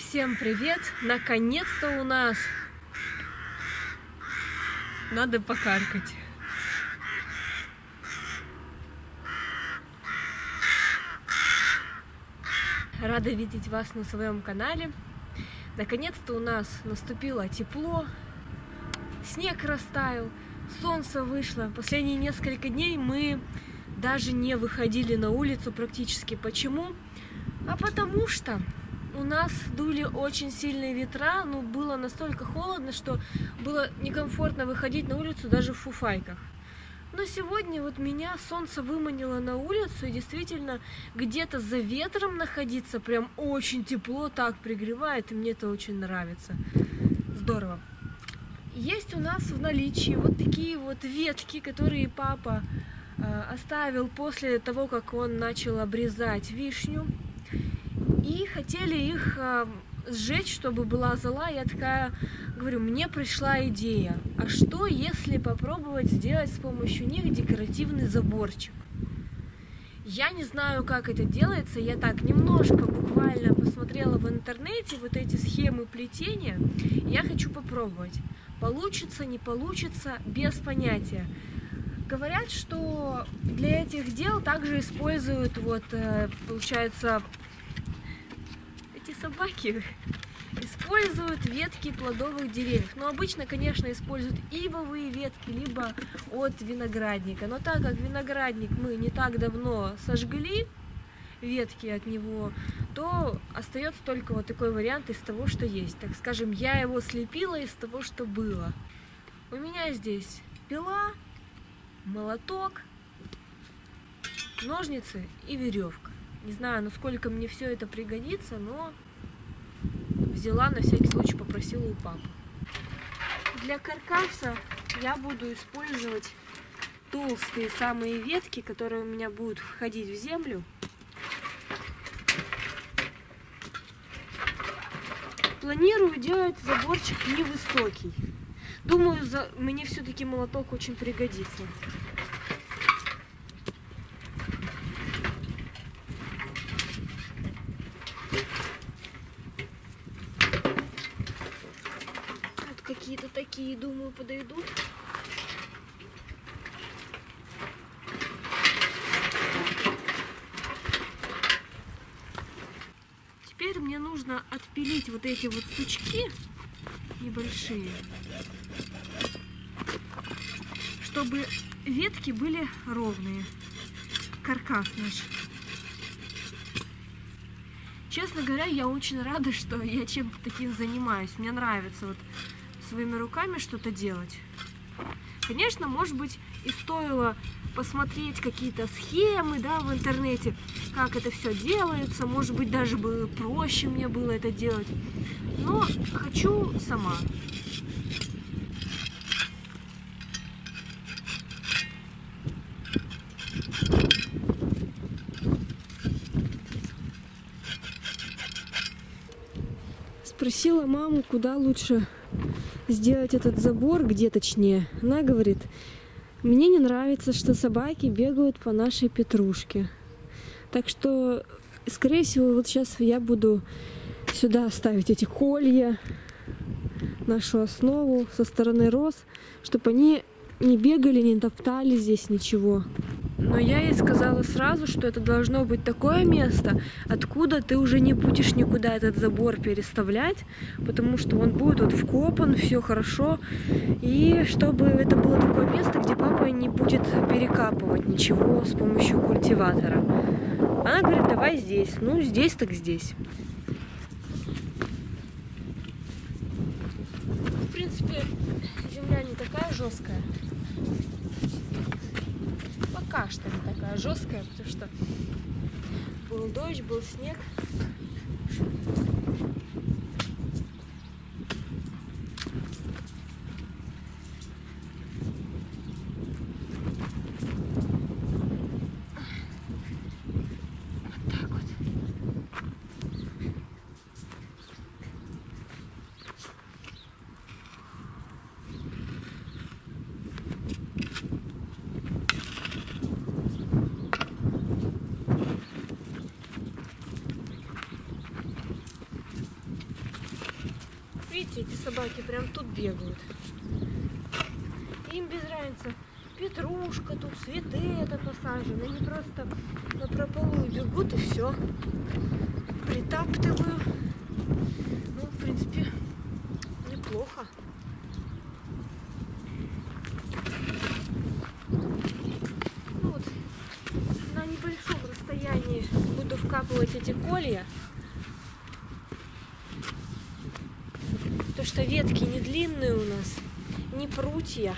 Всем привет! Наконец-то у нас надо покаркать. Рада видеть вас на своем канале. Наконец-то у нас наступило тепло, снег растаял, солнце вышло. Последние несколько дней мы даже не выходили на улицу практически. Почему? А потому что у нас дули очень сильные ветра, но было настолько холодно, что было некомфортно выходить на улицу даже в фуфайках. Но сегодня вот меня солнце выманило на улицу, и действительно где-то за ветром находиться прям очень тепло, так пригревает, и мне это очень нравится. Здорово. Есть у нас в наличии вот такие вот ветки, которые папа оставил после того, как он начал обрезать вишню. И хотели их сжечь, чтобы была зола. Я такая говорю, мне пришла идея, а что если попробовать сделать с помощью них декоративный заборчик? Я не знаю, как это делается, я так немножко буквально посмотрела в интернете вот эти схемы плетения. Я хочу попробовать. Получится, не получится, без понятия. Говорят, что для этих дел также используют, вот, получается, эти собаки используют ветки плодовых деревьев. Но обычно, конечно, используют ивовые ветки, либо от виноградника. Но так как виноградник мы не так давно сожгли, ветки от него, то остается только вот такой вариант из того, что есть. Так скажем, я его слепила из того, что было. У меня здесь пила, молоток, ножницы и веревка. Не знаю, насколько мне все это пригодится, но взяла на всякий случай, попросила у папы. Для каркаса я буду использовать толстые самые ветки, которые у меня будут входить в землю. Планирую делать заборчик невысокий. Думаю, мне все-таки молоток очень пригодится. Какие-то такие, думаю, подойдут. Теперь мне нужно отпилить вот эти вот сучки небольшие, чтобы ветки были ровные. Каркас наш. Честно говоря, я очень рада, что я чем-то таким занимаюсь. Мне нравится вот своими руками что-то делать. Конечно, может быть, и стоило посмотреть какие-то схемы, да, в интернете, как это все делается. Может быть, даже бы проще мне было это делать. Но хочу сама. Спросила маму, куда лучше сделать этот забор, где точнее. Она говорит, мне не нравится, что собаки бегают по нашей петрушке. Так что, скорее всего, вот сейчас я буду сюда ставить эти колья, нашу основу со стороны роз, чтобы они не бегали, не топтали здесь ничего. Но я ей сказала сразу, что это должно быть такое место, откуда ты уже не будешь никуда этот забор переставлять, потому что он будет вот вкопан, все хорошо, и чтобы это было такое место, где папа не будет перекапывать ничего с помощью культиватора. Она говорит, давай здесь. Ну, здесь так здесь. В принципе, земля не такая жесткая. Пока что не такая жесткая, потому что был дождь, был снег. Вот так вот. Видите, эти собаки прям тут бегают. Им без разницы. Петрушка тут, цветы это посажены. Они просто напропалую бегут и все. Притаптываю. Ну, в принципе, неплохо. Ну вот, на небольшом расстоянии буду вкапывать эти колья. Потому что ветки не длинные у нас, не прутья.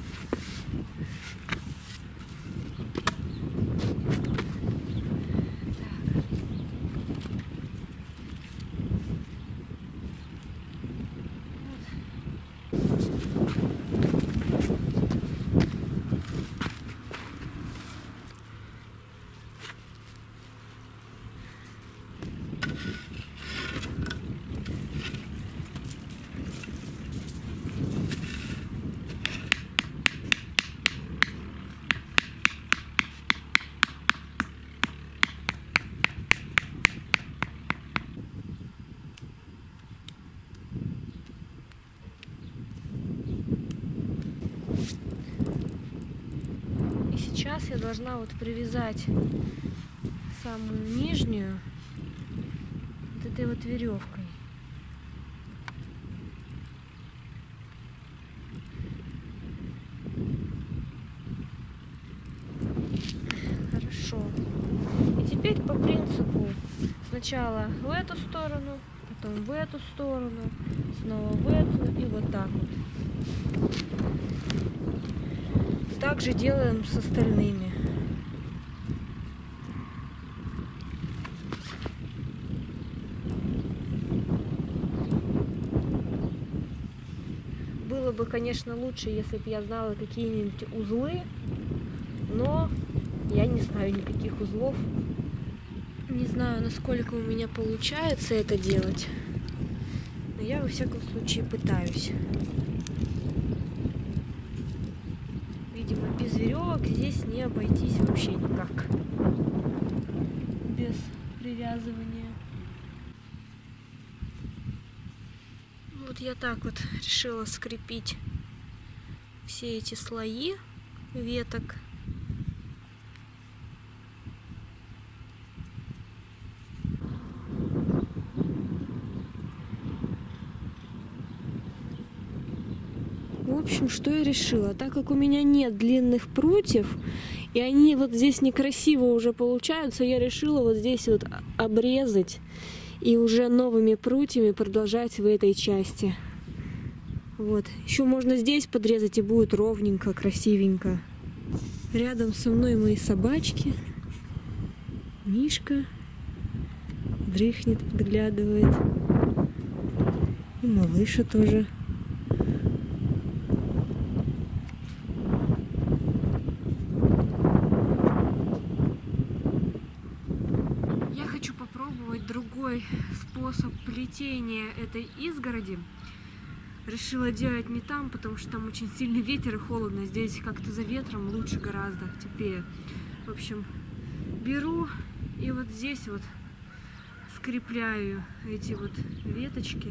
Сейчас я должна вот привязать самую нижнюю вот этой вот веревкой. Хорошо. И теперь по принципу сначала в эту сторону, потом в эту сторону, снова в эту и вот так вот. Так же делаем с остальными. Было бы, конечно, лучше, если бы я знала какие-нибудь узлы, но я не знаю никаких узлов. Не знаю, насколько у меня получается это делать, но я во всяком случае пытаюсь. Видимо, без веревок здесь не обойтись вообще никак. Без привязывания. Вот я так вот решила скрепить все эти слои веток. В общем, что я решила? Так как у меня нет длинных прутьев, и они вот здесь некрасиво уже получаются, я решила вот здесь вот обрезать и уже новыми прутьями продолжать в этой части. Вот. Еще можно здесь подрезать, и будет ровненько, красивенько. Рядом со мной мои собачки. Мишка дрыхнет, подглядывает. И малыша тоже. Другой способ плетения этой изгороди. Решила делать не там, потому что там очень сильный ветер и холодно. Здесь как-то за ветром лучше гораздо, теплее. В общем, беру и вот здесь вот скрепляю эти вот веточки.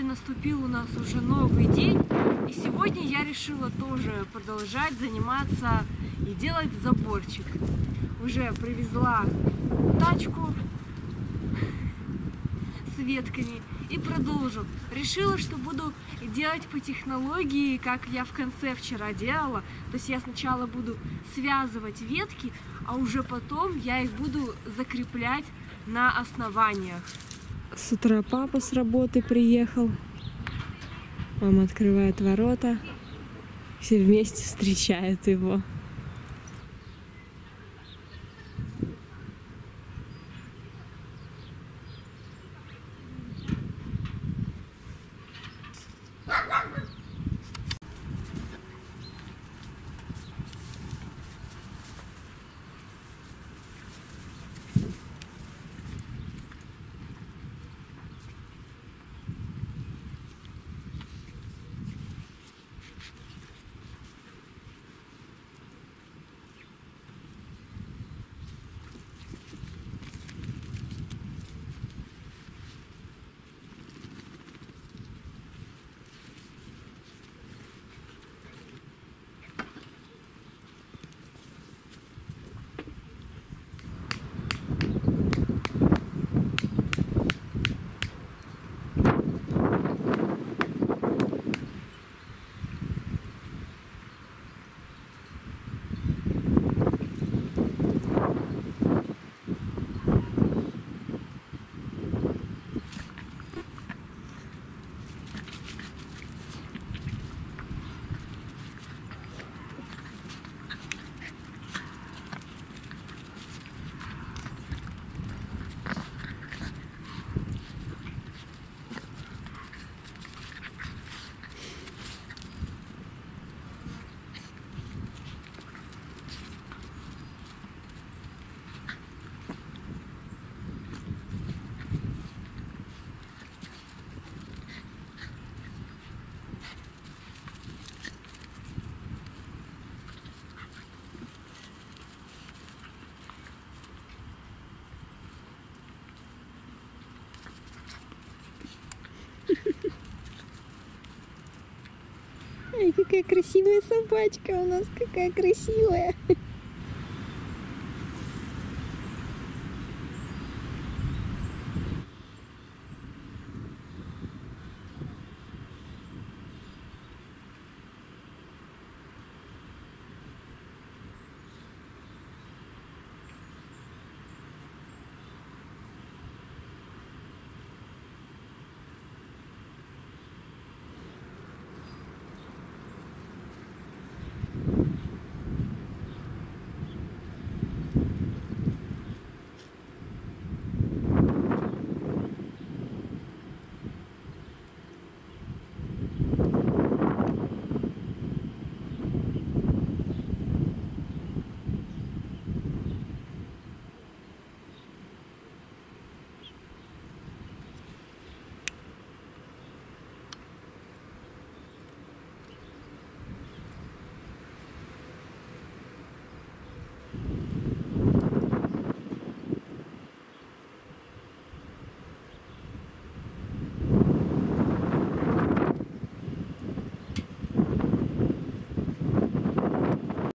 наступил у нас уже новый день, и сегодня я решила тоже продолжать заниматься и делать заборчик. Уже привезла тачку с ветками и продолжу. Решила, что буду делать по технологии, как я в конце вчера делала. То есть я сначала буду связывать ветки, а уже потом я их буду закреплять на основаниях. С утра папа с работы приехал. Мама открывает ворота. Все вместе встречают его. Ай, какая красивая собачка у нас, какая красивая.